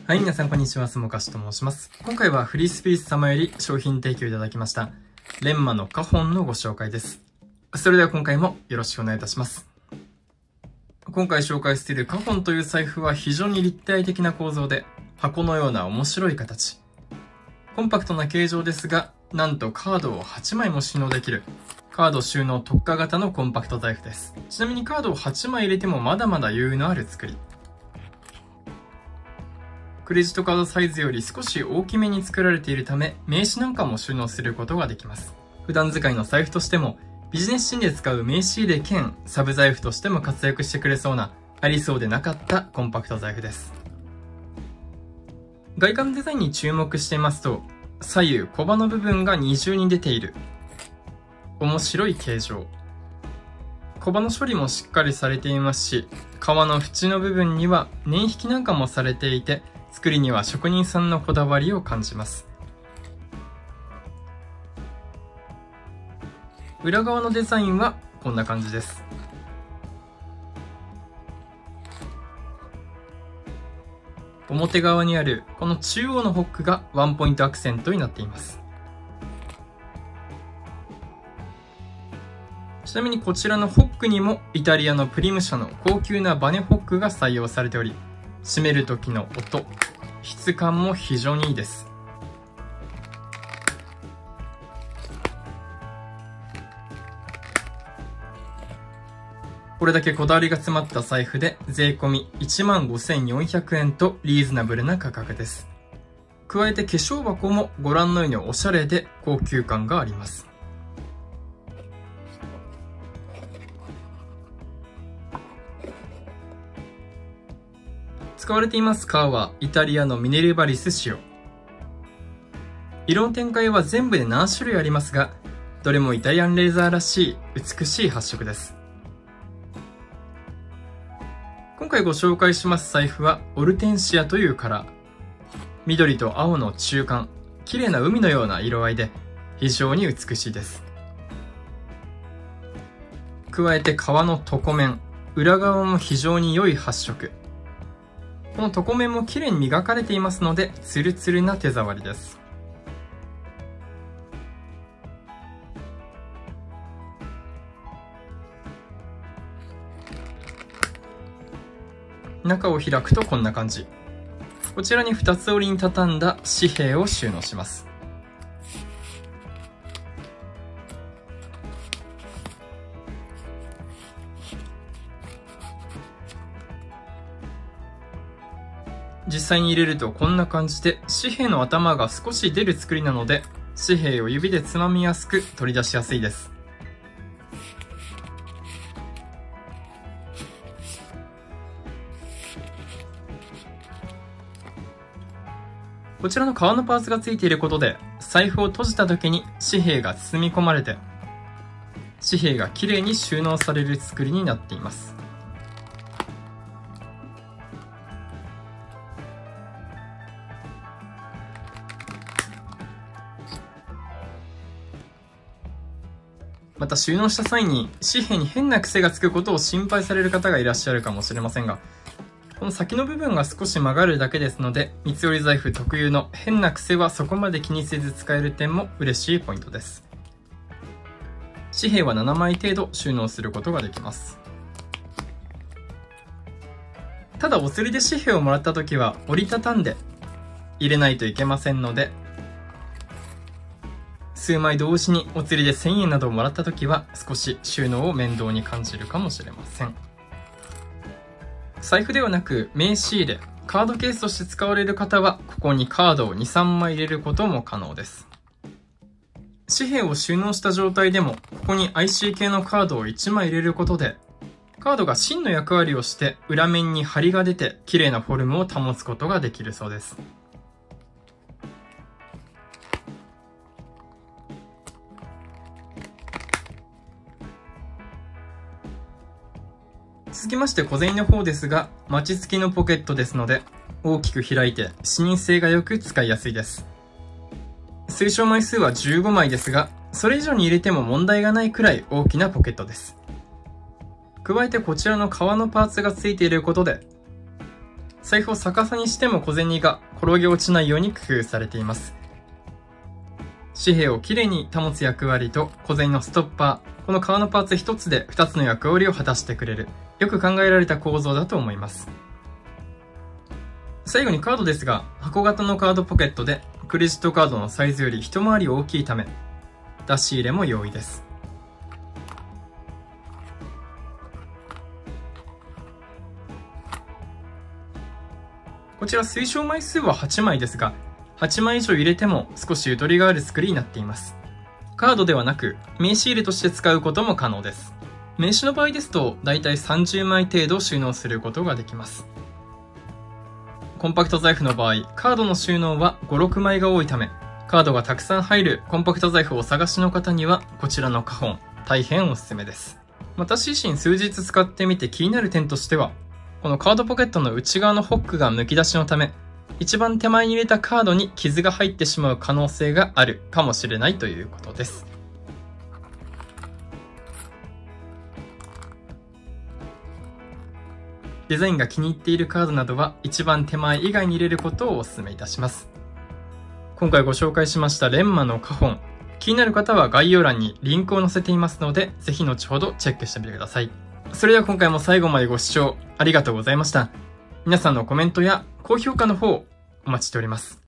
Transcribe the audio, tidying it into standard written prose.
はい、皆さんこんにちは、すもかしと申します。今回はフリースピース様より商品提供いただきました、レンマのカホンのご紹介です。それでは今回もよろしくお願いいたします。今回紹介しているカホンという財布は非常に立体的な構造で、箱のような面白い形。コンパクトな形状ですが、なんとカードを8枚も収納できる、カード収納特化型のコンパクト財布です。ちなみにカードを8枚入れてもまだまだ余裕のある作り。クレジットカードサイズより少し大きめに作られているため、名刺なんかも収納することができます。普段使いの財布としても、ビジネスシーンで使う名刺入れ兼サブ財布としても活躍してくれそうな、ありそうでなかったコンパクト財布です。外観デザインに注目していますと、左右小刃の部分が二重に出ている。面白い形状。小刃の処理もしっかりされていますし、革の縁の部分には粘引きなんかもされていて、作りには職人さんのこだわりを感じます。裏側のデザインはこんな感じです。表側にあるこの中央のホックがワンポイントアクセントになっています。ちなみにこちらのホックにもイタリアのプリム社の高級なバネホックが採用されており、締める時の音、質感も非常にいいです。これだけこだわりが詰まった財布で税込み 15,400 円とリーズナブルな価格です。加えて化粧箱もご覧のようにおしゃれで高級感があります。使われています革はイタリアのミネルバリス仕様。色の展開は全部で7種類ありますが、どれもイタリアンレーザーらしい美しい発色です。今回ご紹介します財布はオルテンシアというカラー。緑と青の中間、綺麗な海のような色合いで非常に美しいです。加えて革の床面、裏側も非常に良い発色。この床面も綺麗に磨かれていますので、ツルツルな手触りです。中を開くとこんな感じ。こちらに2つ折りに畳んだ紙幣を収納します。実際に入れるとこんな感じで、紙幣の頭が少し出る作りなので、紙幣を指でつまみやすく取り出しやすいです。こちらの革のパーツが付いていることで、財布を閉じた時に紙幣が包み込まれて、紙幣がきれいに収納される作りになっています。また収納した際に紙幣に変な癖がつくことを心配される方がいらっしゃるかもしれませんが、この先の部分が少し曲がるだけですので、三つ折り財布特有の変な癖はそこまで気にせず使える点も嬉しいポイントです。紙幣は7枚程度収納することができます。ただお釣りで紙幣をもらった時は折りたたんで入れないといけませんので、数枚同時にお釣りで1000円などをもらった時は少し収納を面倒に感じるかもしれません。財布ではなく名刺入れ、カードケースとして使われる方はここにカードを 2,3 枚入れることも可能です。紙幣を収納した状態でもここに IC 系のカードを1枚入れることで、カードが芯の役割をして裏面に張りが出て綺麗なフォルムを保つことができるそうです。続きまして小銭の方ですが、マチ付きのポケットですので、大きく開いて視認性が良く使いやすいです。推奨枚数は15枚ですが、それ以上に入れても問題がないくらい大きなポケットです。加えてこちらの革のパーツが付いていることで、 財布を逆さにしても小銭が転げ落ちないように工夫されています。紙幣をきれいに保つ役割と小銭のストッパー、この革のパーツ一つで2つの役割を果たしてくれる、よく考えられた構造だと思います。最後にカードですが、箱型のカードポケットでクレジットカードのサイズより一回り大きいため、出し入れも容易です。こちら推奨枚数は8枚ですが、8枚以上入れても少しゆとりがある作りになっています。カードではなく名刺入れとして使うことも可能です。名刺の場合ですとだいたい30枚程度収納することができます。コンパクト財布の場合、カードの収納は5、6枚が多いため、カードがたくさん入るコンパクト財布をお探しの方にはこちらのカホン、大変おすすめです。私自身数日使ってみて気になる点としては、このカードポケットの内側のホックがむき出しのため、一番手前に入れたカードに傷が入ってしまう可能性があるかもしれないということです。デザインが気に入っているカードなどは一番手前以外に入れることをお勧めいたします。今回ご紹介しましたレンマのカホン、気になる方は概要欄にリンクを載せていますので、ぜひ後ほどチェックしてみてください。それでは今回も最後までご視聴ありがとうございました。皆さんのコメントや高評価の方お待ちしております。